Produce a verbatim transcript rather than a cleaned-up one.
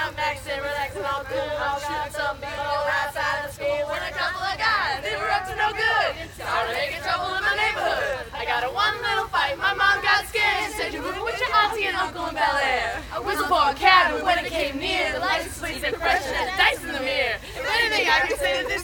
I'm maxing, relaxing, all cool. I was shooting some b-ball outside of school when a couple of guys, they were up to no good. Started making trouble in my neighborhood. I got in one little fight, my mom got scared. She said, you're moving with your auntie and uncle in Bel Air. I whistled for a cab, and when it came near, the license plate said fresh and had dice in the mirror. If anything, I could say that